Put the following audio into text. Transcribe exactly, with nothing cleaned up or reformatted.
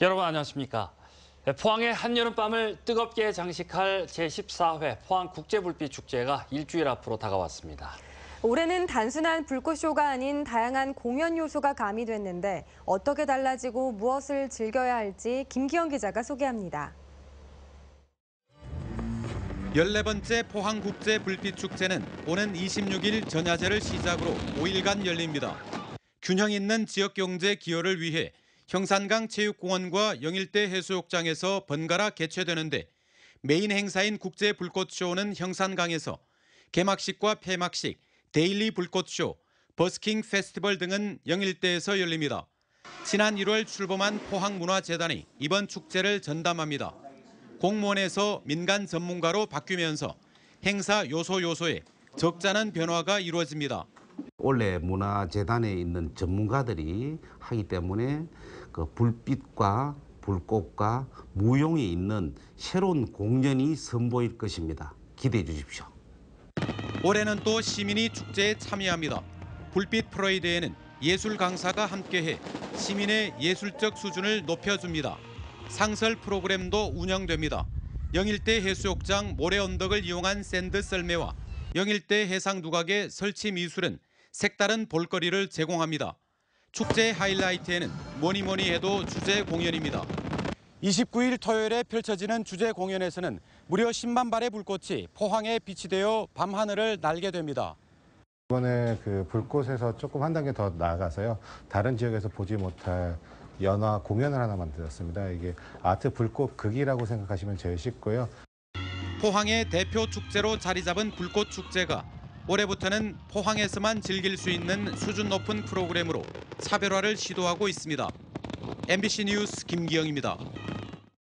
여러분 안녕하십니까. 포항의 한여름밤을 뜨겁게 장식할 제십사 회 포항국제불빛축제가 일주일 앞으로 다가왔습니다. 올해는 단순한 불꽃쇼가 아닌 다양한 공연 요소가 가미됐는데 어떻게 달라지고 무엇을 즐겨야 할지 김기영 기자가 소개합니다. 열네 번째 포항국제불빛축제는 오는 이십육 일 전야제를 시작으로 오 일간 열립니다. 균형 있는 지역경제 기여를 위해 형산강 체육공원과 영일대 해수욕장에서 번갈아 개최되는데 메인 행사인 국제불꽃쇼는 형산강에서 개막식과 폐막식, 데일리 불꽃쇼, 버스킹 페스티벌 등은 영일대에서 열립니다. 지난 일월 출범한 포항문화재단이 이번 축제를 전담합니다. 공무원에서 민간 전문가로 바뀌면서 행사 요소 요소에 적잖은 변화가 이루어집니다. 원래 문화재단에 있는 전문가들이 하기 때문에 그 불빛과 불꽃과 무용이 있는 새로운 공연이 선보일 것입니다. 기대해 주십시오. 올해는 또 시민이 축제에 참여합니다. 불빛 프로이드에는 예술 강사가 함께해 시민의 예술적 수준을 높여줍니다. 상설 프로그램도 운영됩니다. 영일대 해수욕장 모래 언덕을 이용한 샌드 썰매와 영일대 해상 누각의 설치 미술은 색다른 볼거리를 제공합니다. 축제 하이라이트에는 뭐니 뭐니 해도 주제 공연입니다. 이십구 일 토요일에 펼쳐지는 주제 공연에서는 무려 십만 발의 불꽃이 포항에 빛이 되어 밤하늘을 날게 됩니다. 이번에 그 불꽃에서 조금 한 단계 더 나아가서요. 다른 지역에서 보지 못할 연화 공연을 하나 만들었습니다. 이게 아트 불꽃 극이라고 생각하시면 제일 쉽고요. 포항의 대표 축제로 자리 잡은 불꽃 축제가 올해부터는 포항에서만 즐길 수 있는 수준 높은 프로그램으로 차별화를 시도하고 있습니다. 엠비씨 뉴스 김기영입니다.